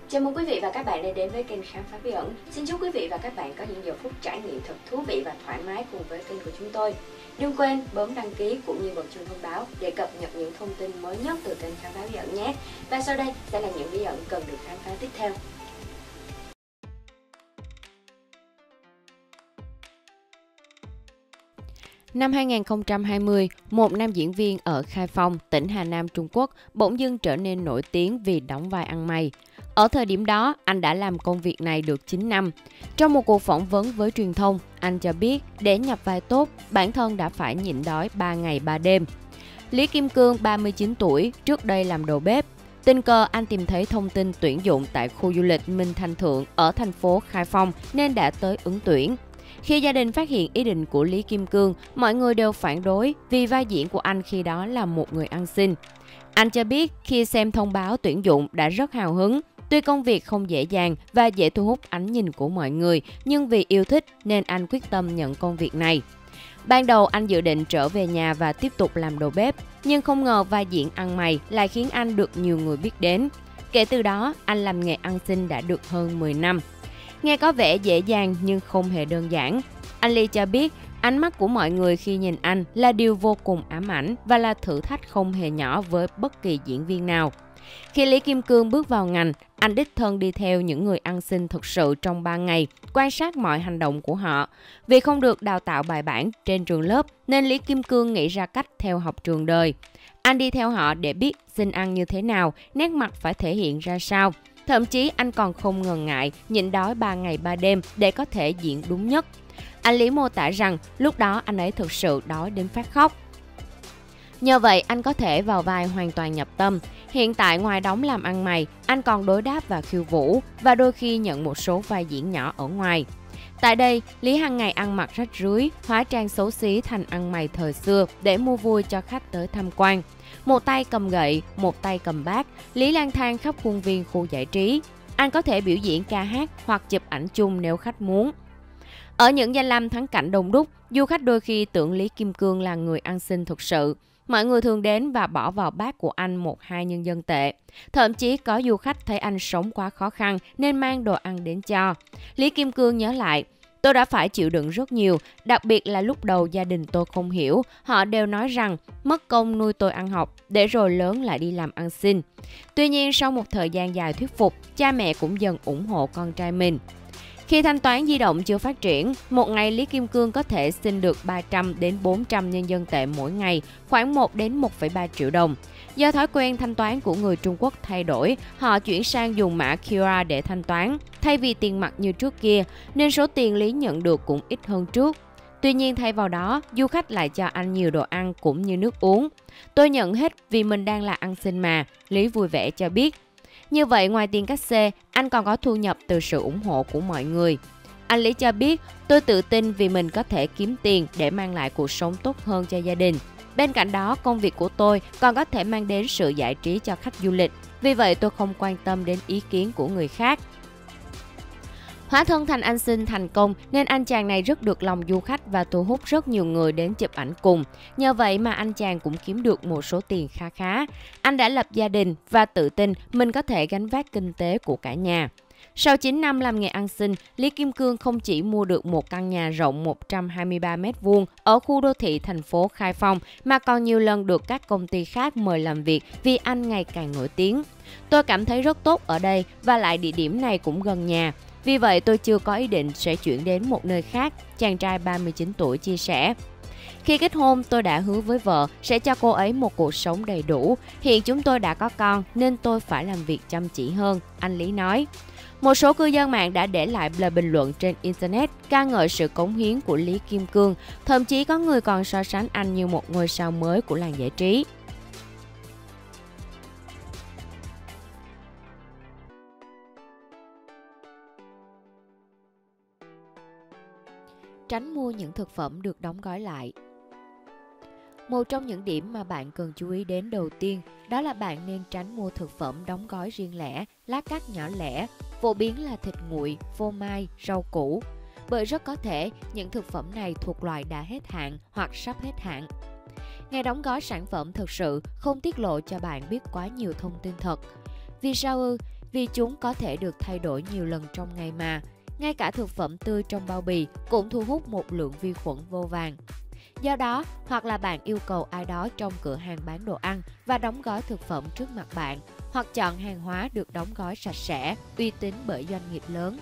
Chào mừng quý vị và các bạn đã đến với kênh Khám phá bí ẩn. Xin chúc quý vị và các bạn có những giờ phút trải nghiệm thật thú vị và thoải mái cùng với kênh của chúng tôi. Đừng quên bấm đăng ký cũng như bật chuông thông báo để cập nhật những thông tin mới nhất từ kênh Khám phá bí ẩn nhé. Và sau đây sẽ là những bí ẩn cần được khám phá tiếp theo. Năm 2020, một nam diễn viên ở Khai Phong, tỉnh Hà Nam, Trung Quốc bỗng dưng trở nên nổi tiếng vì đóng vai ăn mày. Ở thời điểm đó, anh đã làm công việc này được 9 năm. Trong một cuộc phỏng vấn với truyền thông, anh cho biết để nhập vai tốt, bản thân đã phải nhịn đói 3 ngày 3 đêm. Lý Kim Cương, 39 tuổi, trước đây làm đầu bếp. Tình cờ anh tìm thấy thông tin tuyển dụng tại khu du lịch Minh Thanh Thượng ở thành phố Khai Phong nên đã tới ứng tuyển. Khi gia đình phát hiện ý định của Lý Kim Cương, mọi người đều phản đối vì vai diễn của anh khi đó là một người ăn xin. Anh cho biết khi xem thông báo tuyển dụng đã rất hào hứng. Tuy công việc không dễ dàng và dễ thu hút ánh nhìn của mọi người, nhưng vì yêu thích nên anh quyết tâm nhận công việc này. Ban đầu anh dự định trở về nhà và tiếp tục làm đầu bếp, nhưng không ngờ vai diễn ăn mày lại khiến anh được nhiều người biết đến. Kể từ đó, anh làm nghề ăn xin đã được hơn 10 năm. Nghe có vẻ dễ dàng nhưng không hề đơn giản. Anh Ly cho biết ánh mắt của mọi người khi nhìn anh là điều vô cùng ám ảnh và là thử thách không hề nhỏ với bất kỳ diễn viên nào. Khi Lý Kim Cương bước vào ngành, anh đích thân đi theo những người ăn xin thực sự trong 3 ngày, quan sát mọi hành động của họ. Vì không được đào tạo bài bản trên trường lớp nên Lý Kim Cương nghĩ ra cách theo học trường đời. Anh đi theo họ để biết xin ăn như thế nào, nét mặt phải thể hiện ra sao. Thậm chí anh còn không ngần ngại nhịn đói 3 ngày 3 đêm để có thể diễn đúng nhất. Anh Lý mô tả rằng lúc đó anh ấy thực sự đói đến phát khóc. Nhờ vậy anh có thể vào vai hoàn toàn nhập tâm. Hiện tại ngoài đóng làm ăn mày, anh còn đối đáp và khiêu vũ và đôi khi nhận một số vai diễn nhỏ ở ngoài. Tại đây, Lý hàng ngày ăn mặc rách rưới, hóa trang xấu xí thành ăn mày thời xưa để mua vui cho khách tới tham quan. Một tay cầm gậy, một tay cầm bát, Lý lang thang khắp khuôn viên khu giải trí. Anh có thể biểu diễn ca hát hoặc chụp ảnh chung nếu khách muốn. Ở những danh lam thắng cảnh đông đúc, du khách đôi khi tưởng Lý Kim Cương là người ăn xin thực sự. Mọi người thường đến và bỏ vào bát của anh 1-2 nhân dân tệ. Thậm chí có du khách thấy anh sống quá khó khăn nên mang đồ ăn đến cho. Lý Kim Cương nhớ lại, tôi đã phải chịu đựng rất nhiều, đặc biệt là lúc đầu gia đình tôi không hiểu. Họ đều nói rằng mất công nuôi tôi ăn học, để rồi lớn lại đi làm ăn xin. Tuy nhiên sau một thời gian dài thuyết phục, cha mẹ cũng dần ủng hộ con trai mình. Khi thanh toán di động chưa phát triển, một ngày Lý Kim Cương có thể xin được 300 đến 400 nhân dân tệ mỗi ngày, khoảng 1 đến 1,3 triệu đồng. Do thói quen thanh toán của người Trung Quốc thay đổi, họ chuyển sang dùng mã QR để thanh toán, thay vì tiền mặt như trước kia, nên số tiền Lý nhận được cũng ít hơn trước. Tuy nhiên thay vào đó, du khách lại cho anh nhiều đồ ăn cũng như nước uống. Tôi nhận hết vì mình đang là ăn xin mà, Lý vui vẻ cho biết. Như vậy ngoài tiền cát xê, anh còn có thu nhập từ sự ủng hộ của mọi người. Anh Lý cho biết, tôi tự tin vì mình có thể kiếm tiền để mang lại cuộc sống tốt hơn cho gia đình. Bên cạnh đó, công việc của tôi còn có thể mang đến sự giải trí cho khách du lịch. Vì vậy tôi không quan tâm đến ý kiến của người khác. Hóa thân thành anh xin thành công nên anh chàng này rất được lòng du khách và thu hút rất nhiều người đến chụp ảnh cùng. Nhờ vậy mà anh chàng cũng kiếm được một số tiền kha khá. Anh đã lập gia đình và tự tin mình có thể gánh vác kinh tế của cả nhà. Sau 9 năm làm nghề ăn xin, Lý Kim Cương không chỉ mua được một căn nhà rộng 123 m² ở khu đô thị thành phố Khai Phong mà còn nhiều lần được các công ty khác mời làm việc vì anh ngày càng nổi tiếng. Tôi cảm thấy rất tốt ở đây và lại địa điểm này cũng gần nhà. Vì vậy tôi chưa có ý định sẽ chuyển đến một nơi khác, chàng trai 39 tuổi chia sẻ. Khi kết hôn, tôi đã hứa với vợ sẽ cho cô ấy một cuộc sống đầy đủ. Hiện chúng tôi đã có con nên tôi phải làm việc chăm chỉ hơn, anh Lý nói. Một số cư dân mạng đã để lại lời bình luận trên Internet ca ngợi sự cống hiến của Lý Kim Cương. Thậm chí có người còn so sánh anh như một ngôi sao mới của làng giải trí. Tránh mua những thực phẩm được đóng gói lại. Một trong những điểm mà bạn cần chú ý đến đầu tiên đó là bạn nên tránh mua thực phẩm đóng gói riêng lẻ, lát cắt nhỏ lẻ, phổ biến là thịt nguội, phô mai, rau củ. Bởi rất có thể những thực phẩm này thuộc loại đã hết hạn hoặc sắp hết hạn. Ngày đóng gói sản phẩm thực sự không tiết lộ cho bạn biết quá nhiều thông tin thật. Vì sao ư? vì chúng có thể được thay đổi nhiều lần trong ngày mà. Ngay cả thực phẩm tươi trong bao bì cũng thu hút một lượng vi khuẩn vô vàn. Do đó, hoặc là bạn yêu cầu ai đó trong cửa hàng bán đồ ăn và đóng gói thực phẩm trước mặt bạn, hoặc chọn hàng hóa được đóng gói sạch sẽ, uy tín bởi doanh nghiệp lớn.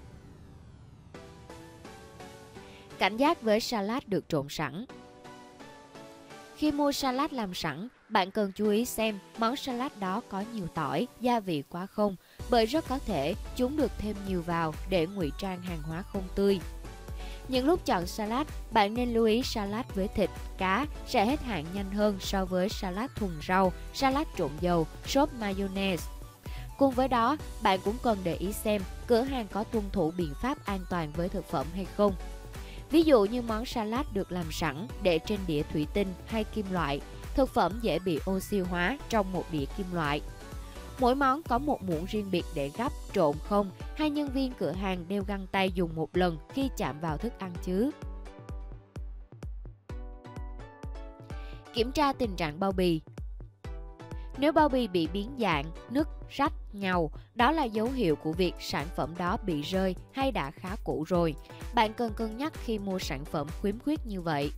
Cảnh giác với salad được trộn sẵn. Khi mua salad làm sẵn, bạn cần chú ý xem món salad đó có nhiều tỏi, gia vị quá không, bởi rất có thể chúng được thêm nhiều vào để ngụy trang hàng hóa không tươi. Những lúc chọn salad, bạn nên lưu ý salad với thịt, cá sẽ hết hạn nhanh hơn so với salad thuần rau, salad trộn dầu, sốt mayonnaise. Cùng với đó, bạn cũng cần để ý xem cửa hàng có tuân thủ biện pháp an toàn với thực phẩm hay không. Ví dụ như món salad được làm sẵn để trên đĩa thủy tinh hay kim loại, thực phẩm dễ bị oxy hóa trong một đĩa kim loại. Mỗi món có một muỗng riêng biệt để gắp, trộn không, hay nhân viên cửa hàng đeo găng tay dùng một lần khi chạm vào thức ăn chứ. Kiểm tra tình trạng bao bì. Nếu bao bì bị biến dạng, nứt, rách, nhàu, đó là dấu hiệu của việc sản phẩm đó bị rơi hay đã khá cũ rồi. Bạn cần cân nhắc khi mua sản phẩm khiếm khuyết như vậy.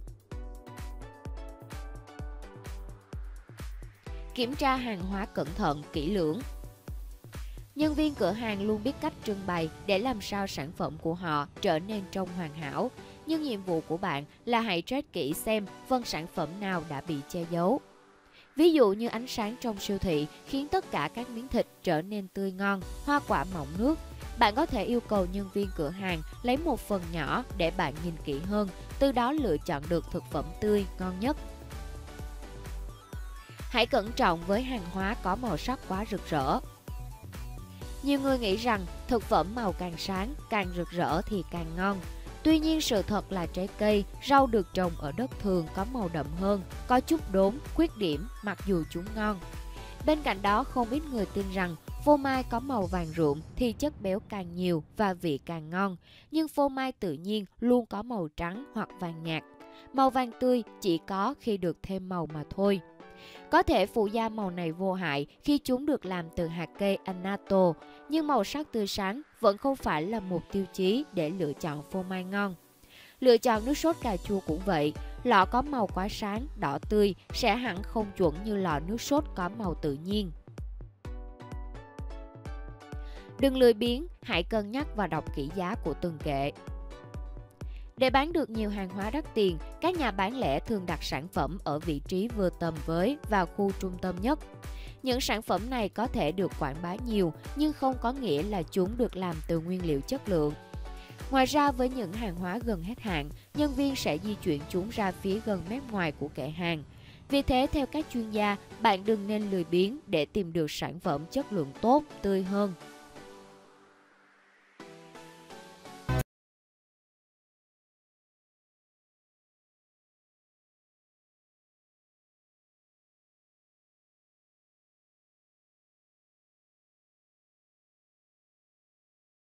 Kiểm tra hàng hóa cẩn thận, kỹ lưỡng. Nhân viên cửa hàng luôn biết cách trưng bày để làm sao sản phẩm của họ trở nên trông hoàn hảo. Nhưng nhiệm vụ của bạn là hãy check kỹ xem phần sản phẩm nào đã bị che giấu. Ví dụ như ánh sáng trong siêu thị khiến tất cả các miếng thịt trở nên tươi ngon, hoa quả mọng nước. Bạn có thể yêu cầu nhân viên cửa hàng lấy một phần nhỏ để bạn nhìn kỹ hơn, từ đó lựa chọn được thực phẩm tươi, ngon nhất. Hãy cẩn trọng với hàng hóa có màu sắc quá rực rỡ. Nhiều người nghĩ rằng thực phẩm màu càng sáng, càng rực rỡ thì càng ngon. Tuy nhiên sự thật là trái cây, rau được trồng ở đất thường có màu đậm hơn, có chút đốm, khuyết điểm mặc dù chúng ngon. Bên cạnh đó, không ít người tin rằng phô mai có màu vàng rượm thì chất béo càng nhiều và vị càng ngon, nhưng phô mai tự nhiên luôn có màu trắng hoặc vàng nhạt. Màu vàng tươi chỉ có khi được thêm màu mà thôi. Có thể phụ gia màu này vô hại khi chúng được làm từ hạt cây annatto, nhưng màu sắc tươi sáng vẫn không phải là một tiêu chí để lựa chọn phô mai ngon. Lựa chọn nước sốt cà chua cũng vậy, lọ có màu quá sáng, đỏ tươi sẽ hẳn không chuẩn như lọ nước sốt có màu tự nhiên. Đừng lười biếng, hãy cân nhắc và đọc kỹ giá của từng kệ. Để bán được nhiều hàng hóa đắt tiền, các nhà bán lẻ thường đặt sản phẩm ở vị trí vừa tầm với vào khu trung tâm nhất. Những sản phẩm này có thể được quảng bá nhiều, nhưng không có nghĩa là chúng được làm từ nguyên liệu chất lượng. Ngoài ra, với những hàng hóa gần hết hạn, nhân viên sẽ di chuyển chúng ra phía gần mép ngoài của kệ hàng. Vì thế, theo các chuyên gia, bạn đừng nên lười biếng để tìm được sản phẩm chất lượng tốt, tươi hơn.